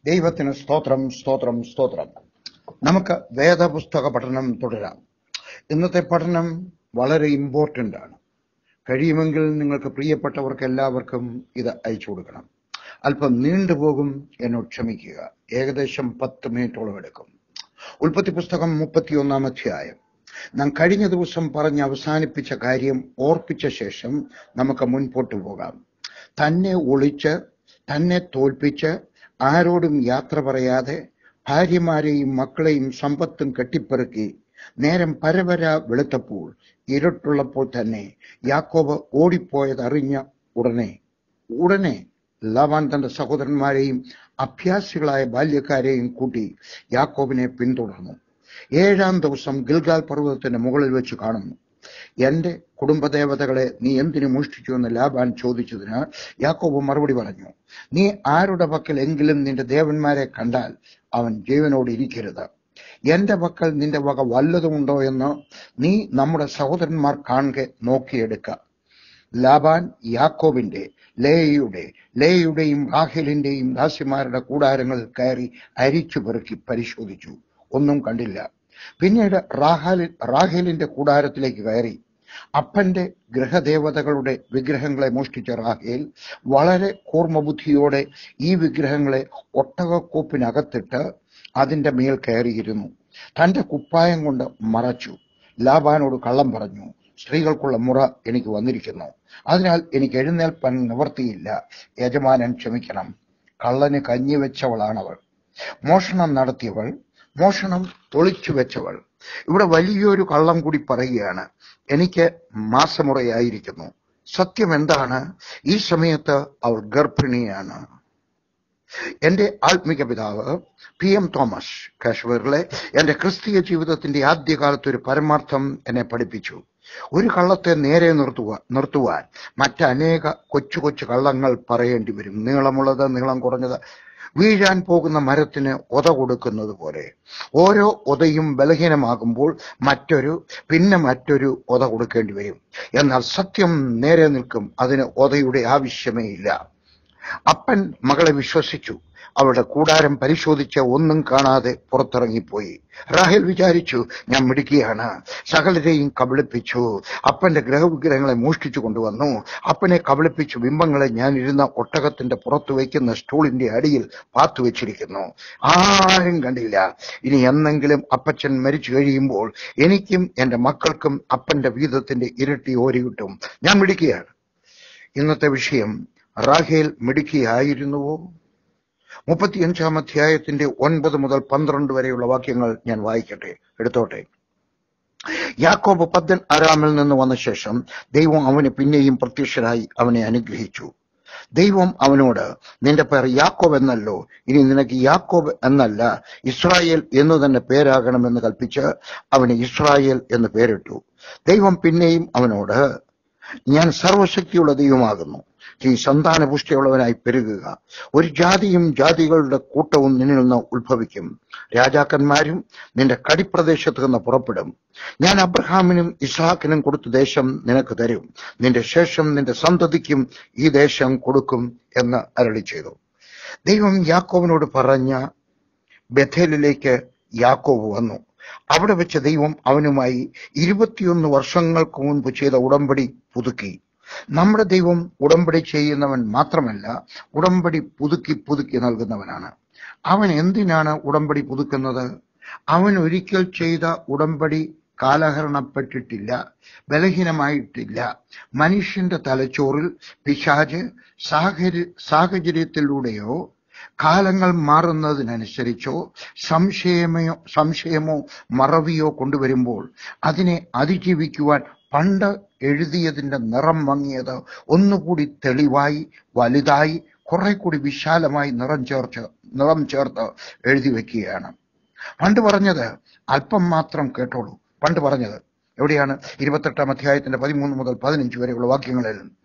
ദൈവത്തിന് സ്തോത്രം, സ്തോത്രം, സ്തോത്രം. നമുക്ക് വേദപുസ്തക പഠനം തുടരാം. ഇന്നത്തെ പഠനം വളരെ ഇമ്പോർട്ടന്റ് ആണ്. കഴിയുമെങ്കിൽ നിങ്ങൾക്ക് പ്രിയപ്പെട്ടവർക്ക് എല്ലാവർക്കും ഇത് അയച്ചു കൊടുക്കണം. അല്പം നീണ്ടുപോകും, എന്നോട് ക്ഷമിക്കുക. ഏകദേശം 10 മിനിറ്റോളം എടുക്കും. ഉൽപ്പത്തി പുസ്തകം 31 അധ്യായം. നാം കഴിഞ്ഞ ദിവസം പറഞ്ഞ് അവസാനിപ്പിച്ച കാര്യം ഓർപ്പിച്ച ശേഷം നമുക്ക് മുൻപോട്ട് പോകാം. തന്നെ ഒളിച്ച്, തന്നെ തോൽപ്പിച്ച്, ആരോടും യാത്ര പറയാതെ, ഭാര്യമാരെയും മക്കളെയും സമ്പത്തും കെട്ടിപ്പെറുക്കി, നേരം പരവര വെളുത്തപ്പോൾ, ഇരുട്ടുള്ളപ്പോൾ തന്നെ യാക്കോബ് ഓടിപ്പോയതറിഞ്ഞ ഉടനെ ലാബാൻ തന്റെ സഹോദരന്മാരെയും അഭ്യാസികളായ ബാല്യക്കാരെയും കൂട്ടി യാക്കോബിനെ പിന്തുടർന്നു. 7-ാം ദിവസം ഗിൽഗാൽ പർവ്വതത്തിന്റെ മുകളിൽ വെച്ച് കാണുന്നു. എന്റെ കുടുംബദേവതകളെ നീ എന്തിനു മോഷ്ടിച്ചു എന്ന് ലാബാൻ ചോദിച്ചതിന് യാക്കോബ് മറുപടി പറഞ്ഞു, നീ ആരുടെ പക്കൽ എങ്കിലും നിന്റെ ദേവന്മാരെ കണ്ടാൽ അവൻ ജീവനോട് ഇരിക്കരുത്. എന്റെ പക്കൽ നിന്റെ വക വല്ലതുമുണ്ടോ എന്ന് നീ നമ്മുടെ സഹോദരന്മാർ കാണെ നോക്കിയെടുക്ക. ലാബാൻ യാക്കോബിന്റെ, ലേയുടെയും റാഹേലിന്റെയും ദാസിമാരുടെ കൂടാരങ്ങളിൽ കയറി അരിച്ചു പെറുക്കി പരിശോധിച്ചു. ഒന്നും കണ്ടില്ല. പിന്നീട് റാഹേലിന്റെ കൂടാരത്തിലേക്ക് കയറി. അപ്പന്റെ ഗൃഹദേവതകളുടെ വിഗ്രഹങ്ങളെ മോഷ്ടിച്ച റാഹേൽ വളരെ കൂർമ്മബുദ്ധിയോടെ ഈ വിഗ്രഹങ്ങളെ ഒട്ടകക്കൂപ്പിനകത്തിട്ട് അതിന്റെ മേൽ കയറിയിരുന്നു. തന്റെ കുപ്പായം കൊണ്ട് മറച്ചു. ലാബാനോട് കള്ളം പറഞ്ഞു, സ്ത്രീകൾക്കുള്ള മുറ എനിക്ക് വന്നിരിക്കുന്നു, അതിനാൽ എനിക്ക് എഴുന്നേൽപ്പാൻ നിവർത്തിയില്ല. യജമാനൻ ക്ഷമിക്കണം. കള്ളന് കഞ്ഞിവെച്ചവളാണവൾ, മോഷണം നടത്തിയവൾ, മോഷണം ഒളിച്ചു വെച്ചവൾ. ഇവിടെ വലിയൊരു കള്ളം കൂടി പറയുകയാണ്, എനിക്ക് മാസമുറയായിരിക്കുന്നു. സത്യം എന്താണ്? ഈ സമയത്ത് അവൾ ഗർഭിണിയാണ്. എന്റെ ആത്മിക പിതാവ് PM തോമസ് കാശ്മീരിലെ എന്റെ ക്രിസ്തീയ ജീവിതത്തിന്റെ ആദ്യകാലത്ത് ഒരു പരമാർത്ഥം എന്നെ പഠിപ്പിച്ചു. ഒരു കള്ളത്തെ നേരെ നിർത്തുവാൻ മറ്റനേക കൊച്ചു കൊച്ചു കള്ളങ്ങൾ പറയേണ്ടി വരും. നീളമുള്ളത്, നീളം കുറഞ്ഞത്, വീഴാൻ പോകുന്ന മരത്തിന് ഒത കൊടുക്കുന്നത് പോലെ ഓരോ ഒതയും ബലഹീനമാകുമ്പോൾ മറ്റൊരു ഒത കൊടുക്കേണ്ടി വരും. എന്നാൽ സത്യം നേരെ നിൽക്കും. അതിന് ഒതയുടെ ആവശ്യമേ ഇല്ല. അപ്പൻ മകളെ വിശ്വസിച്ചു. അവളുടെ കൂടാരം പരിശോധിച്ച് ഒന്നും കാണാതെ പുറത്തിറങ്ങിപ്പോയി. റാഹേൽ വിചാരിച്ചു, ഞാൻ മിടുക്കിയാണ്, സകലരെയും കബളിപ്പിച്ചു. അപ്പന്റെ ഗ്രഹവിഗ്രഹങ്ങളെ മോഷ്ടിച്ചു കൊണ്ടുവന്നു. അപ്പനെ കബളിപ്പിച്ചു ബിംബങ്ങളെ ഞാൻ ഇരുന്ന ഒട്ടകത്തിന്റെ പുറത്തു വയ്ക്കുന്ന സ്റ്റൂളിന്റെ അടിയിൽ പാത്തുവെച്ചിരിക്കുന്നു. ആരും കണ്ടില്ല. ഇനി എന്നെങ്കിലും അപ്പച്ചൻ മരിച്ചു കഴിയുമ്പോൾ എനിക്കും എന്റെ മക്കൾക്കും അപ്പന്റെ വീതത്തിന്റെ ഇരട്ടി ഓരി കിട്ടും. ഞാൻ മിടുക്കിയാണ്. ഇന്നത്തെ വിഷയം, റാഹേൽ മിടുക്കിയായിരുന്നുവോ? 35-ാം അധ്യായത്തിന്റെ 9 മുതൽ 12 വരെയുള്ള വാക്യങ്ങൾ ഞാൻ വായിക്കട്ടെ, എടുത്തോട്ടെ. യാക്കോബ് പദ്ദൻ അരാമിൽ നിന്ന് വന്ന ശേഷം ദൈവം അവന് പിന്നെയും പ്രത്യക്ഷനായി അവനെ അനുഗ്രഹിച്ചു. ദൈവം അവനോട്, നിന്റെ പേർ യാക്കോബ് എന്നല്ലോ, ഇനി നിനക്ക് യാക്കോബ് എന്നല്ല ഇസ്രായേൽ എന്നു തന്നെ പേരാകണമെന്ന് കൽപ്പിച്ച് അവന് ഇസ്രായേൽ എന്ന് പേരിട്ടു. ദൈവം പിന്നെയും അവനോട്, ഞാൻ സർവശക്തിയുള്ള ദൈവമാകുന്നു, നീ സന്താനപുഷ്ടിയുള്ളവനായി പെരുകുക. ഒരു ജാതിയും ജാതികളുടെ കൂട്ടവും നിന്നിൽ നിന്ന് ഉത്ഭവിക്കും. രാജാക്കന്മാരും നിന്റെ കടിപ്രദേശത്ത് നിന്ന് പുറപ്പെടും. ഞാൻ അബ്രഹാമിനും ഇസ്ഹാക്കിനും കൊടുത്ത ദേശം നിനക്ക് തരും. നിന്റെ ശേഷം നിന്റെ സന്തതിക്കും ഈ ദേശം കൊടുക്കും എന്ന് അരുളി ചെയ്തു. ദൈവം യാക്കോബിനോട് പറഞ്ഞ ബേഥേലിലേക്ക് യാക്കോബ് വന്നു. അവിടെ വെച്ച് ദൈവം അവനുമായി 21 വർഷങ്ങൾക്ക് മുൻപ് ചെയ്ത ഉടമ്പടി പുതുക്കി. നമ്മുടെ ദൈവം ഉടമ്പടി ചെയ്യുന്നവൻ മാത്രമല്ല, ഉടമ്പടി പുതുക്കി നൽകുന്നവനാണ്. അവൻ എന്തിനാണ് ഉടമ്പടി പുതുക്കുന്നത്? അവൻ ഒരിക്കൽ ചെയ്ത ഉടമ്പടി കാലഹരണപ്പെട്ടിട്ടില്ല, ബലഹീനമായിട്ടില്ല. മനുഷ്യന്റെ തലച്ചോറിൽ പിശാച് സാഹചര്യത്തിലൂടെയോ കാലങ്ങൾ മാറുന്നതിനനുസരിച്ചോ സംശയമോ മറവിയോ കൊണ്ടുവരുമ്പോൾ അതിനെ അതിജീവിക്കുവാൻ പണ്ട് എഴുതിയതിന്റെ നിറം മങ്ങിയത് ഒന്നുകൂടി തെളിവായി, വലുതായി, കുറെ കൂടി വിശാലമായി നിറം ചേർത്ത് എഴുതി വെക്കുകയാണ്. പണ്ട് പറഞ്ഞത് അല്പം മാത്രം കേട്ടോളൂ. പണ്ട് പറഞ്ഞത് എവിടെയാണ്? 28-ാം അധ്യായത്തിന്റെ 13 മുതൽ 15 വരെയുള്ള വാക്യങ്ങളിൽ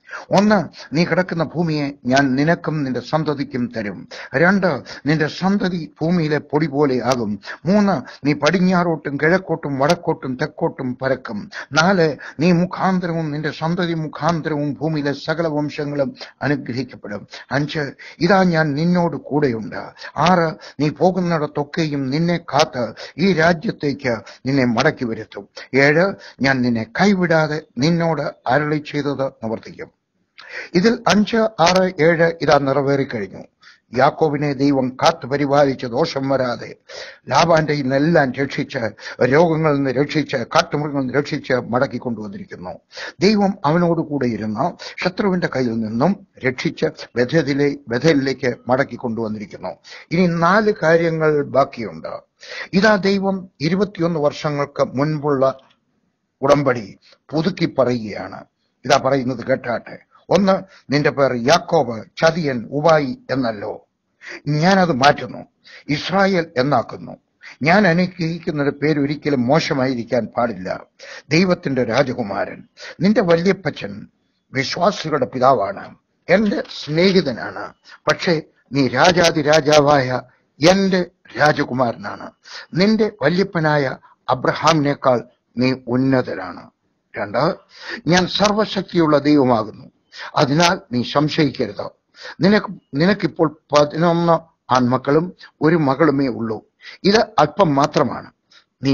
1, നീ കിടക്കുന്ന ഭൂമിയെ ഞാൻ നിനക്കും നിന്റെ സന്തതിക്കും തരും. 2, നിന്റെ സന്തതി ഭൂമിയിലെ പൊടി പോലെ ആകും. 3, നീ പടിഞ്ഞാറോട്ടും കിഴക്കോട്ടും വടക്കോട്ടും തെക്കോട്ടും പരക്കും. 4, നീ മുഖാന്തരവും നിന്റെ സന്തതി മുഖാന്തരവും ഭൂമിയിലെ സകല വംശങ്ങളും അനുഗ്രഹിക്കപ്പെടും. 5, ഇതാ ഞാൻ നിന്നോട് കൂടെയുണ്ട്. 6, നീ പോകുന്നിടത്തൊക്കെയും നിന്നെ കാത്ത് ഈ രാജ്യത്തേക്ക് നിന്നെ മടക്കി വരുത്തും. 7, ഞാൻ നിന്നെ കൈവിടാതെ നിന്നോട് അരുളി ചെയ്തത് നിവർത്തിക്കും. ഇതിൽ 5, 6, 7 ഇതാ നിറവേറിക്കഴിഞ്ഞു. യാക്കോബിനെ ദൈവം കാത്തു പരിപാലിച്ച് ദോഷം വരാതെ ലാബാന്റെ ഇന്നെല്ലാം രക്ഷിച്ച്, രോഗങ്ങളിൽ നിന്ന് രക്ഷിച്ച്, കാട്ടുമൃഗങ്ങളിൽ നിന്ന് രക്ഷിച്ച് മടക്കി കൊണ്ടുവന്നിരിക്കുന്നു. ദൈവം അവനോട് കൂടെ ഇരുന്ന് ശത്രുവിന്റെ കയ്യിൽ നിന്നും രക്ഷിച്ച് ബഥേലിലേക്ക് മടക്കി കൊണ്ടുവന്നിരിക്കുന്നു. ഇനി 4 കാര്യങ്ങൾ ബാക്കിയുണ്ട്. ഇതാ ദൈവം 21 വർഷങ്ങൾക്ക് മുൻപുള്ള ഉടമ്പടി പുതുക്കി പറയുകയാണ്. ഇതാ പറയുന്നത് കേട്ടാട്ടെ. 1, നിന്റെ പേർ യാക്കോബ്, ചതിയൻ, ഉപായി എന്നല്ലോ. ഞാനത് മാറ്റുന്നു, ഇസ്രായേൽ എന്നാക്കുന്നു. ഞാൻ അനുഗ്രഹിക്കുന്ന പേര് ഒരിക്കലും മോശമായിരിക്കാൻ പാടില്ല. ദൈവത്തിന്റെ രാജകുമാരൻ. നിന്റെ വല്യപ്പച്ചൻ വിശ്വാസികളുടെ പിതാവാണ്, എന്റെ സ്നേഹിതനാണ്. പക്ഷേ നീ രാജാതിരാജാവായ എന്റെ രാജകുമാരനാണ്. നിന്റെ വല്യപ്പനായ അബ്രഹാമിനേക്കാൾ നീ ഉന്നതനാണ്. 2, ഞാൻ സർവശക്തിയുള്ള ദൈവമാകുന്നു. അതിനാൽ നീ സംശയിക്കരുത്. നിനക്കിപ്പോൾ 11 ആൺമക്കളും 1 മകളുമേ ഉള്ളൂ. ഇത് അല്പം മാത്രമാണ്. നീ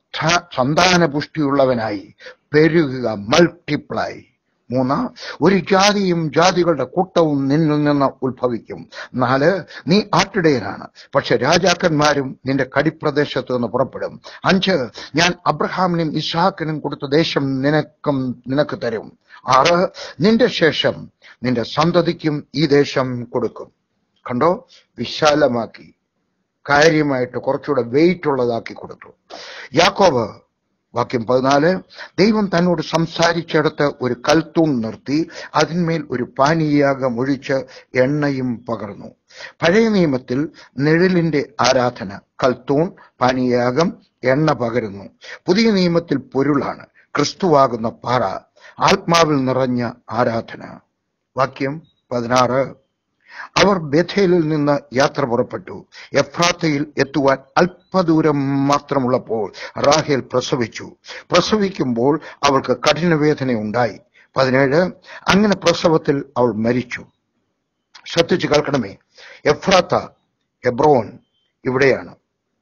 സന്താന പുഷ്ടിയുള്ളവനായി പെരുകുക, മൾട്ടിപ്ലൈ. 3, ഒരു ജാതിയും ജാതികളുടെ കൂട്ടവും നിന്നിൽ നിന്ന് ഉത്ഭവിക്കും. 4, നീ ആട്ടിടയനാണ്, പക്ഷെ രാജാക്കന്മാരും നിന്റെ കടിപ്രദേശത്ത് നിന്ന് പുറപ്പെടും. 5, ഞാൻ അബ്രഹാമിനും ഇസ്ഹാക്കിനും കൊടുത്ത ദേശം നിനക്ക് തരും. 6, നിന്റെ ശേഷം നിന്റെ സന്തതിക്കും ഈ ദേശം കൊടുക്കും. കണ്ടോ, വിശാലമാക്കി, കാര്യമായിട്ട് കുറച്ചുകൂടെ വെയിറ്റ് ഉള്ളതാക്കി കൊടുത്തു. യാക്കോബ്, വാക്യം 14, ദൈവം തന്നോട് സംസാരിച്ചെടുത്ത് ഒരു കൽത്തൂൺ നിർത്തി അതിന്മേൽ ഒരു പാനീയാഗം ഒഴിച്ച് എണ്ണയും പകർന്നു. പഴയ നിയമത്തിൽ നിഴലിന്റെ ആരാധന, കൽത്തൂൺ, പാനീയാഗം, എണ്ണ പകരുന്നു. പുതിയ നിയമത്തിൽ പൊരുളാണ്, ക്രിസ്തുവാകുന്ന പാറ, ആത്മാവിൽ നിറഞ്ഞ ആരാധന. വാക്യം 16, അവർ ബേഥേലിൽ നിന്ന് യാത്ര പുറപ്പെട്ടു. എഫ്രാത്തയിൽ എത്തുവാൻ അല്പദൂരം മാത്രമുള്ളപ്പോൾ റാഹേൽ പ്രസവിക്കുമ്പോൾ അവൾക്ക് കഠിനവേദന ഉണ്ടായി. 17, അങ്ങനെ പ്രസവത്തിൽ അവൾ മരിച്ചു. ശ്രദ്ധിച്ചു കേൾക്കണമേ. എഫ്രാത്ത, ഹെബ്രോൻ ഇവിടെയാണ്.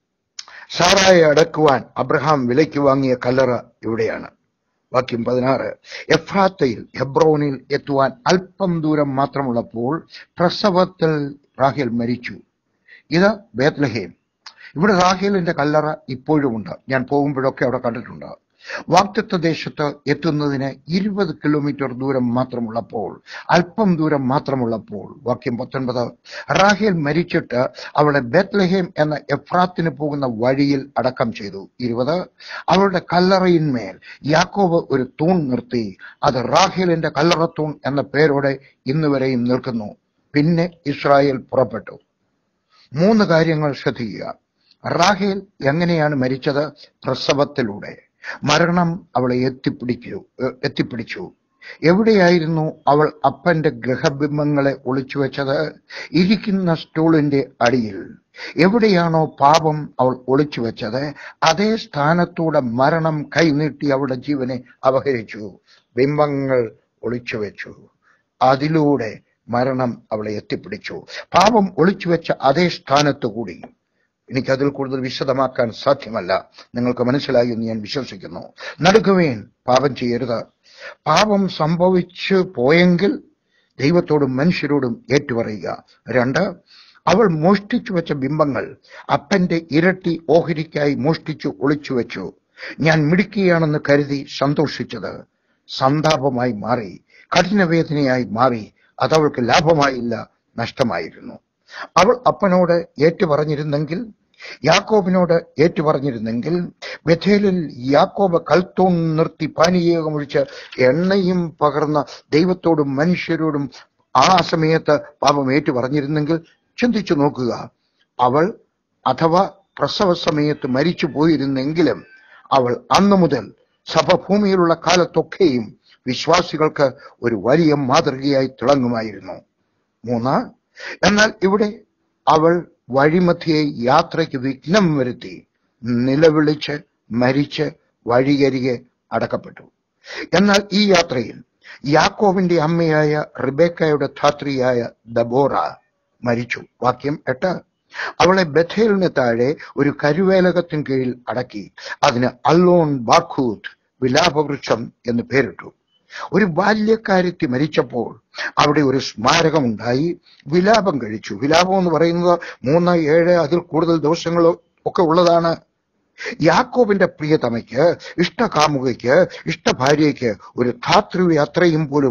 സാറായെ അടക്കുവാൻ അബ്രഹാം വിലയ്ക്ക് വാങ്ങിയ കല്ലറ ഇവിടെയാണ്. വാക്യം 16, എഫ്രാത്തയിൽ, ഹെബ്രോനിൽ എത്തുവാൻ അല്പം ദൂരം മാത്രമുള്ളപ്പോൾ പ്രസവത്തിൽ റാഹേൽ മരിച്ചു. ഇത് ബേത്ലഹേം. ഇവിടെ റാഹേലിന്റെ കല്ലറ ഇപ്പോഴും ഉണ്ട്. ഞാൻ പോകുമ്പോഴൊക്കെ അവിടെ കണ്ടിട്ടുണ്ട്. വാഗ്ദത്ത ദേശത്ത് എത്തുന്നതിന് 20 കിലോമീറ്റർ ദൂരം മാത്രമുള്ളപ്പോൾ, അല്പം ദൂരം മാത്രമുള്ളപ്പോൾ, വാക്യം 19, റാഹേൽ മരിച്ചിട്ട് അവളെ ബേത്ലഹേം എന്ന എഫ്രാത്തിന് പോകുന്ന വഴിയിൽ അടക്കം ചെയ്തു. 20, അവളുടെ കല്ലറയിന്മേൽ യാക്കോബ് ഒരു തൂൺ നിർത്തി. അത് റാഹേലിന്റെ കല്ലറത്തൂൺ എന്ന പേരോടെ ഇന്നുവരെയും നിൽക്കുന്നു. പിന്നെ ഇസ്രായേൽ പുറപ്പെട്ടു. 3 കാര്യങ്ങൾ ശ്രദ്ധിക്കുക. റാഹേൽ എങ്ങനെയാണ് മരിച്ചത്? പ്രസവത്തിലൂടെ. മരണം അവളെ എത്തിപ്പിടിച്ചു. എവിടെയായിരുന്നു അവൾ അപ്പന്റെ ഗ്രഹബിംബങ്ങളെ ഒളിച്ചുവെച്ചത്? ഇരിക്കുന്ന സ്റ്റൂളിന്റെ അടിയിൽ. എവിടെയാണോ പാപം അവൾ ഒളിച്ചുവെച്ചത്, അതേ സ്ഥാനത്തൂടെ മരണം കൈനീട്ടി അവളുടെ ജീവനെ അപഹരിച്ചു. ബിംബങ്ങൾ ഒളിച്ചുവെച്ചു. അതിലൂടെ മരണം അവളെ എത്തിപ്പിടിച്ചു. പാപം ഒളിച്ചുവെച്ച അതേ സ്ഥാനത്തുകൂടി. എനിക്കതിൽ കൂടുതൽ വിശദമാക്കാൻ സാധ്യമല്ല. നിങ്ങൾക്ക് മനസ്സിലായി എന്ന് ഞാൻ വിശ്വസിക്കുന്നു. നടുക്കുവേൻ, പാപം ചെയ്യരുത്. പാപം സംഭവിച്ചു പോയെങ്കിൽ ദൈവത്തോടും മനുഷ്യരോടും ഏറ്റുപറയുക. 2, അവൾ മോഷ്ടിച്ചു വെച്ച ബിംബങ്ങൾ അപ്പന്റെ ഇരട്ടി ഓഹരിക്കായി മോഷ്ടിച്ചു ഒളിച്ചുവെച്ചു. ഞാൻ മിടുക്കിയാണെന്ന് കരുതി സന്തോഷിച്ചത് സന്താപമായി മാറി, കഠിനവേദനയായി മാറി. അതവൾക്ക് ലാഭമായില്ല, നഷ്ടമായിരുന്നു. അവൾ അപ്പനോട് ഏറ്റുപറഞ്ഞിരുന്നെങ്കിൽ, യാക്കോബിനോട് ഏറ്റുപറഞ്ഞിരുന്നെങ്കിൽ, ബഥേലിൽ യാക്കോബ് കൽത്തൂൺ നിർത്തി പാനീയമൊഴിച്ച് എണ്ണയും പകർന്ന ദൈവത്തോടും മനുഷ്യരോടും ആ സമയത്ത് പാപം ഏറ്റുപറഞ്ഞിരുന്നെങ്കിൽ, ചിന്തിച്ചു നോക്കുക. അവൾ അഥവാ പ്രസവ സമയത്ത് മരിച്ചു പോയിരുന്നെങ്കിലും അവൾ അന്നു മുതൽ സഭഭൂമിയിലുള്ള കാലത്തൊക്കെയും വിശ്വാസികൾക്ക് ഒരു വലിയ മാതൃകയായി തിളങ്ങുമായിരുന്നു. 3, എന്നാൽ ഇവിടെ അവൾ വഴിമധ്യേ യാത്രയ്ക്ക് വിഘ്നം വരുത്തി നിലവിളിച്ച് മരിച്ച് വഴിയരികെ അടക്കപ്പെട്ടു. എന്നാൽ ഈ യാത്രയിൽ യാക്കോബിന്റെ അമ്മയായ റിബേക്കയുടെ ധാത്രിയായ ദബോറ മരിച്ചു. വാക്യം 8, അവളെ ബഥേലിന് താഴെ ഒരു കരുവേലകത്തിന് കീഴിൽ അടക്കി. അതിന് അല്ലോൺ ബാഖൂത്ത്, വിലാപവൃക്ഷം എന്ന് പേരിട്ടു. ഒരു ബാല്യക്കാരത്തി മരിച്ചപ്പോൾ അവിടെ ഒരു സ്മാരകമുണ്ടായി. വിലാപം കഴിച്ചു. വിലാപം എന്ന് പറയുന്നത് 3, 7 അതിൽ കൂടുതൽ ദിവസങ്ങളോ ഒക്കെ ഉള്ളതാണ്. യാക്കോബിന്റെ പ്രിയതമയ്ക്ക്, ഇഷ്ടകാമുകയ്ക്ക്, ഇഷ്ടഭാര്യയ്ക്ക് ഒരു ധാത്രി അത്രയും പോലും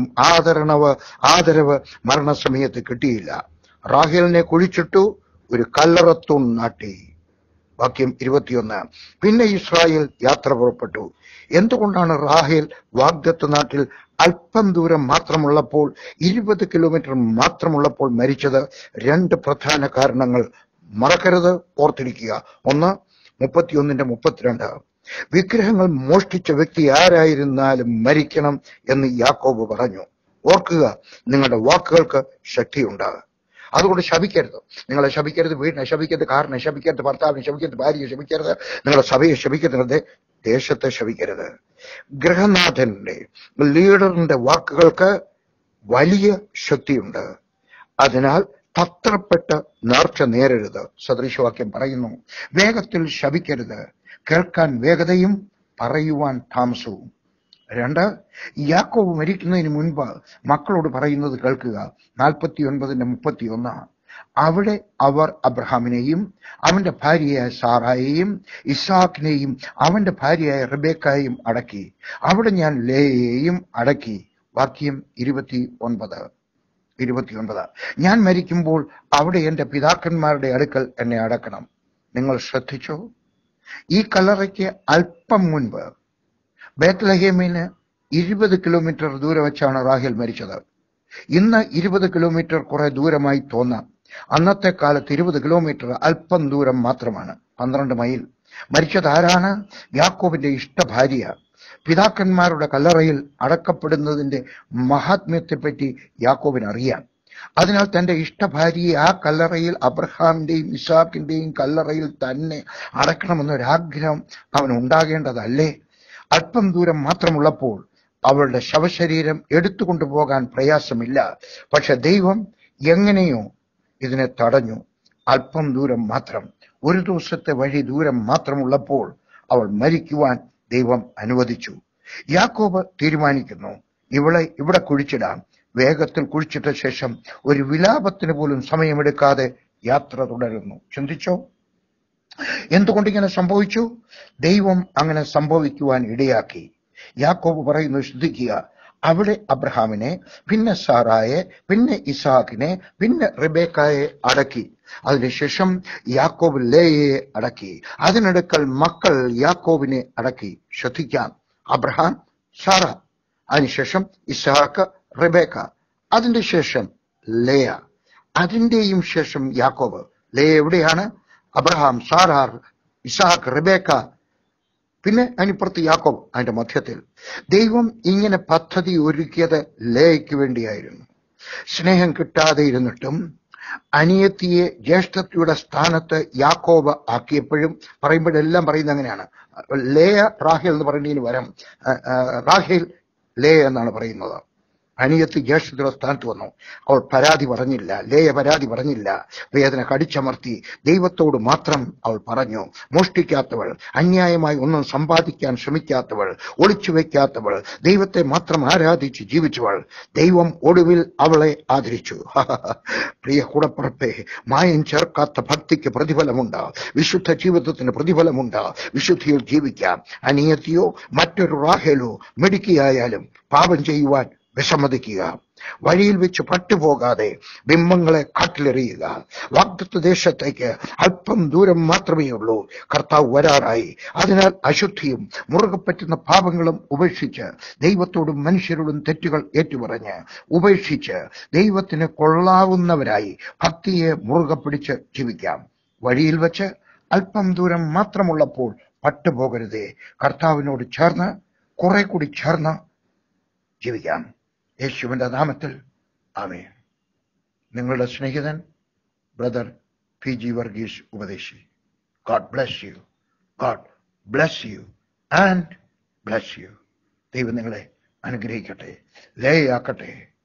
ആദരവ് മരണസമയത്ത് കിട്ടിയില്ല. റാഹേലിനെ കുഴിച്ചിട്ടു, ഒരു കല്ലറത്തൂൺ നാട്ടി. വാക്യം 21, പിന്നെ ഇസ്രായേൽ യാത്ര പുറപ്പെട്ടു. എന്തുകൊണ്ടാണ് റാഹേൽ വാഗ്ദത്ത നാട്ടിൽ അല്പം ദൂരം മാത്രമുള്ളപ്പോൾ, 20 കിലോമീറ്റർ മാത്രമുള്ളപ്പോൾ മരിച്ചത്? 2 പ്രധാന കാരണങ്ങൾ മറക്കരുത്, ഓർത്തിരിക്കുക. 1, 31-32, വിഗ്രഹങ്ങൾ മോഷ്ടിച്ച വ്യക്തി ആരായിരുന്നാലും മരിക്കണം എന്ന് യാക്കോബ് പറഞ്ഞു. ഓർക്കുക, നിങ്ങളുടെ വാക്കുകൾക്ക് ശക്തിയുണ്ട്. അതുകൊണ്ട് ശപിക്കരുത്. നിങ്ങളെ ശപിക്കരുത്, വീടിനെ ശപിക്കരുത്, കാറിനെ ശപിക്കരുത്, ഭർത്താവിനെ ശപിക്കരുത്, ഭാര്യയെ ശപിക്കരുത്, നിങ്ങളുടെ സഭയെ ശപിക്കരുത്, ദേശത്തെ ശപിക്കരുത്. ഗൃഹനാഥന്റെ, ലീഡറിന്റെ വാക്കുകൾക്ക് വലിയ ശക്തിയുണ്ട്. അതിനാൽ തത്രപ്പെട്ട് നേർച്ച നേരരുത്. സദൃശവാക്യം പറയുന്നു, വേഗത്തിൽ ശപിക്കരുത്, കേൾക്കാൻ വേഗതയും പറയുവാൻ താമസവും. 2, യാക്കോബ് മരിക്കുന്നതിന് മുൻപ് മക്കളോട് പറയുന്നത് കേൾക്കുക. 49-31, അവിടെ അവർ അബ്രഹാമിനെയും അവന്റെ ഭാര്യയായ സാറായെയും ഇസാക്കിനെയും അവന്റെ ഭാര്യയായ റിബേക്കയെയും അടക്കി. അവിടെ ഞാൻ ലേയെയും അടക്കി. വാക്യം 29, ഞാൻ മരിക്കുമ്പോൾ അവിടെ എന്റെ പിതാക്കന്മാരുടെ അടുക്കൽ എന്നെ അടക്കണം. നിങ്ങൾ ശ്രദ്ധിച്ചോ? ഈ കല്ലറയ്ക്ക് അല്പം മുൻപ് ബേത്ലഹേമിന് 20 കിലോമീറ്റർ ദൂരെ വെച്ചാണ് റാഹേൽ മരിച്ചത്. ഇന്ന് 20 കിലോമീറ്റർ കുറെ ദൂരമായി തോന്നാം. അന്നത്തെ കാലത്ത് 20 കിലോമീറ്റർ അല്പം ദൂരം മാത്രമാണ്, 12 മൈൽ. മരിച്ചത് ആരാണ്? യാക്കോബിന്റെ ഇഷ്ടഭാര്യ. പിതാക്കന്മാരുടെ കല്ലറയിൽ അടക്കപ്പെടുന്നതിന്റെ മഹാത്മ്യത്തെപ്പറ്റി യാക്കോബിന് അറിയാം. അതിനാൽ തന്റെ ഇഷ്ടഭാര്യയെ ആ കല്ലറയിൽ, അബ്രഹാമിന്റെയും ഇസാക്കിന്റെയും കല്ലറയിൽ തന്നെ അടക്കണമെന്നൊരാഗ്രഹം അവൻ ഉണ്ടാകേണ്ടതല്ലേ? അല്പം ദൂരം മാത്രമുള്ളപ്പോൾ അവളുടെ ശവശരീരം എടുത്തുകൊണ്ടുപോകാൻ പ്രയാസമില്ല. പക്ഷെ ദൈവം എങ്ങനെയോ ഇതിനെ തടഞ്ഞു. അല്പം ദൂരം മാത്രം, ഒരു ദിവസത്തെ വഴി ദൂരം മാത്രമുള്ളപ്പോൾ അവൾ മരിക്കുവാൻ ദൈവം അനുവദിച്ചു. യാക്കോബ് തീരുമാനിക്കുന്നു, ഇവളെ ഇവിടെ കുഴിച്ചിടാം. വേഗത്തിൽ കുഴിച്ചിട്ട ശേഷം ഒരു വിലാപത്തിന് പോലും സമയമെടുക്കാതെ യാത്ര തുടരുന്നു. ചിന്തിച്ചോ, എന്തുകൊണ്ടിങ്ങനെ സംഭവിച്ചു? ദൈവം അങ്ങനെ സംഭവിക്കുവാൻ ഇടയാക്കി. യാക്കോബ് പറയുന്നു, ശ്രദ്ധിക്കുക, അവിടെ അബ്രഹാമിനെ, പിന്നെ സാറായെ, പിന്നെ ഇസാക്കിനെ, പിന്നെ റിബേക്കയെ അടക്കി. അതിനുശേഷം യാക്കോബ് ലേയെ അടക്കി. അതിനടുക്കൽ മക്കൾ യാക്കോബിനെ അടക്കി. ശ്രദ്ധിക്കാം, അബ്രഹാം, സാറ, അതിനുശേഷം ഇസാക്ക്, റിബേക്ക, അതിന്റെ ശേഷം ലേയ, അതിന്റെയും ശേഷം യാക്കോബ്. ലേയ എവിടെയാണ്? അബ്രഹാം, സാറാർ, ഇസാക്ക്, റിബേക്ക, പിന്നെ അതിനിപ്പുറത്ത് യാക്കോബ്, അതിന്റെ മധ്യത്തിൽ. ദൈവം ഇങ്ങനെ പദ്ധതി ഒരുക്കിയത് ലേയ്ക്ക് വേണ്ടിയായിരുന്നു. സ്നേഹം കിട്ടാതെ ഇരുന്നിട്ടും അനിയത്തിയെ ജ്യേഷ്ഠത്തിയുടെ സ്ഥാനത്ത് യാക്കോബ് ആക്കിയപ്പോഴും പറയുമ്പോഴെല്ലാം പറയുന്നത് അങ്ങനെയാണ്. ലേയ റാഹേൽ എന്ന് പറയുന്നതിന് പകരം റാഹേൽ ലേയ എന്നാണ് പറയുന്നത്. അനിയത്തി ജ്യേഷ്ഠത്തിയുടെ സ്ഥാനത്ത് വന്നു. അവൾ പരാതി പറഞ്ഞില്ല, ലേയ പരാതി പറഞ്ഞില്ല. വേദന കടിച്ചമർത്തി ദൈവത്തോട് മാത്രം അവൾ പറഞ്ഞു. മോഷ്ടിക്കാത്തവൾ, അന്യായമായി ഒന്നും സമ്പാദിക്കാൻ ശ്രമിക്കാത്തവൾ, ഒളിച്ചു വയ്ക്കാത്തവൾ, ദൈവത്തെ മാത്രം ആരാധിച്ച് ജീവിച്ചവൾ. ദൈവം ഒടുവിൽ അവളെ ആദരിച്ചു. പ്രിയ കൂടപ്പുറപ്പേ, മായം ചേർക്കാത്ത ഭക്തിക്ക് പ്രതിഫലമുണ്ട്, വിശുദ്ധ ജീവിതത്തിന് പ്രതിഫലമുണ്ട്. വിശുദ്ധിയിൽ ജീവിക്കാം. അനിയത്തിയോ മറ്റൊരു റാഹേലോ മിടുക്കിയായാലും പാപം ചെയ്യുവാൻ വിസമ്മതിക്കുക. വഴിയിൽ വെച്ച് പട്ടുപോകാതെ ബിംബങ്ങളെ കാട്ടിലെറിയുക. വാഗ്ദത്ത ദേശത്തേക്ക് അല്പം ദൂരം മാത്രമേ ഉള്ളൂ. കർത്താവ് വരാറായി. അതിനാൽ അശുദ്ധിയും മുറുകെ പറ്റുന്ന പാപങ്ങളും ഉപേക്ഷിച്ച്, ദൈവത്തോടും മനുഷ്യരോടും തെറ്റുകൾ ഏറ്റുപറഞ്ഞ് ഉപേക്ഷിച്ച് ദൈവത്തിന് കൊള്ളാവുന്നവരായി ഭക്തിയെ മുറുകെ പിടിച്ച് ജീവിക്കാം. വഴിയിൽ വെച്ച് അല്പം ദൂരം മാത്രമുള്ളപ്പോൾ പട്ടുപോകരുതേ. കർത്താവിനോട് ചേർന്ന്, കുറെ കൂടി ചേർന്ന് ജീവിക്കാം. യേശുവിന്റെ നാമത്തിൽ ആമേൻ. നിങ്ങളുടെ സ്നേഹിതൻ ബ്രദർ PG വർഗീസ് ഉപദേശി. God bless you. God bless you and bless you. ദൈവം നിങ്ങളെ അനുഗ്രഹിക്കട്ടെ, ദയയാക്കട്ടെ.